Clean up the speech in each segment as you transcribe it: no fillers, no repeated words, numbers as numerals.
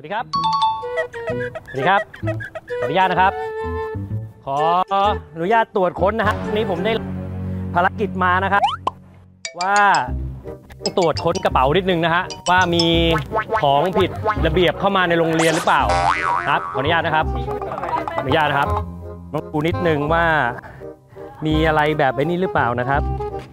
วัสดีครับสวัสดีครับขออนุญาตนะครับขออนุญาตตรวจค้นนะฮะนี้ผมได้ภารกิจมานะครับว่าต้องตรวจค้นกระเป๋านิดนึงนะฮะว่ามีของผิดระเบียบเข้ามาในโรงเรียนหรือเปล่าครับขออนุญาตนะครับขออนุญาตนะครับต้องดูนิดนึงว่ามีอะไรแบบนี้หรือเปล่านะครับ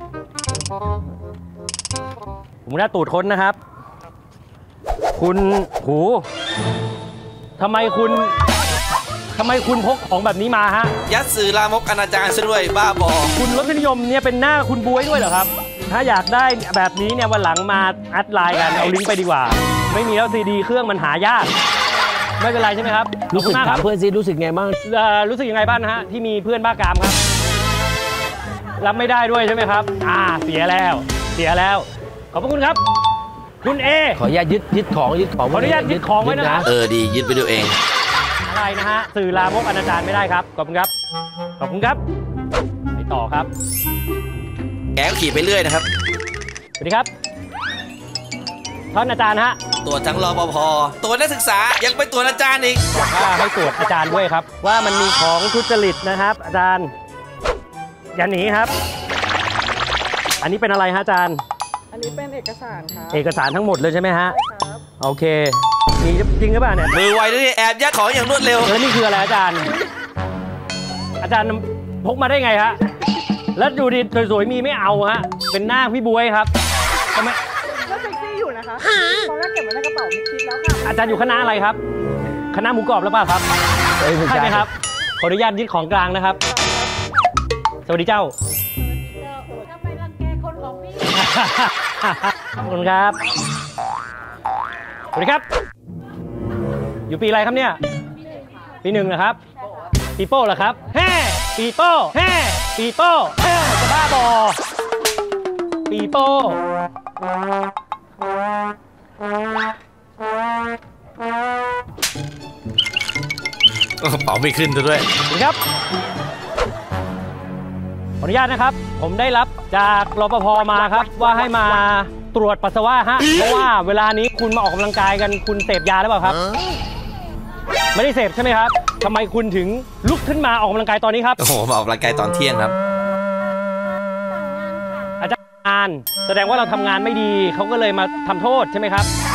ผมได้ตรวจค้นนะครับคุณหูทำไมคุณพกของแบบนี้มาฮะยัดสื่อลามกอนาจารซะด้วยบ้าบอคุณรสนิยมเนี่ยเป็นหน้าคุณบวยด้วยเหรอครับถ้าอยากได้แบบนี้เนี่ยวันหลังมาอัดไลน์กันเอาลิงก์ไปดีกว่าไม่มีแล้วซีดีเครื่องมันหายากไม่เป็นไรใช่ไหมครับรู้สึกถามเพื่อนซิรู้สึกไงบ้างรู้สึกยังไงบ้างฮะที่มีเพื่อนบ้ากามครับรับไม่ได้ด้วยใช่ไหมครับเสียแล้วขอบพระคุณครับคุณเอขออนุญาตยึดของขออนุญาตยึดของไว้นะดียึดไปดูเองอะไรนะฮะสื่อลามกอนาจารไม่ได้ครับขอบคุณครับไปต่อครับแกขี่ไปเรื่อยนะครับสวัสดีครับท่านอาจารย์ฮะตรวจทั้งรปภตัวนักศึกษายังไปตรวจอาจารย์อีกให้ตรวจอาจารย์ด้วยครับว่ามันมีของทุจริตนะครับอาจารย์อย่าหนีครับอันนี้เป็นอะไรฮะอาจารย์อันนี้เป็นเอกสารครับเอกสารทั้งหมดเลยใช่ไหมฮะใช่ครับโอเคมีจริงหรือเปล่าเนี่ยมือไวด้วยแอบยัดของอย่างรวดเร็วแล้วนี่คืออะไรอาจารย์พกมาได้ไงฮะแล้วดูดิสวยๆมีไม่เอาฮะเป็นหน้าพี่บวยครับทำไมก็เซ็กซี่อยู่นะคะตอนแรกเก็บไว้ในกระเป๋ามิดชิดแล้วค่ะอาจารย์อยู่คณะอะไรครับคณะหมูกรอบหรือเปล่าครับใช่ไหมครับขออนุญาตยึดของกลางนะครับสวัสดีเจ้าจะไปรังแกคนของพี่ขอบคุณครับสวัสดีครับอยู่ปีอะไรครับเนี่ยปีหนึ่งนะครับปีโป้เหรอครับปีโป้จะบ้าบอปีโป้เป๋าไม่ขึ้นด้วยครับขออนุญาตนะครับผมได้รับจากรปภมาครับว่าให้มาตรวจปัสสาวะฮะเพราะว่าเวลานี้คุณมาออกกำลังกายกันคุณเสพยาหรือเปล่าครับไม่ได้เสพใช่ไหมครับทำไมคุณถึงลุกขึ้นมาออกกำลังกายตอนนี้ครับโอ้โหมาออกกำลังกายตอนเที่ยงครับอาจารย์แสดงว่าเราทำงานไม่ดีเขาก็เลยมาทำโทษใช่ไหมครับ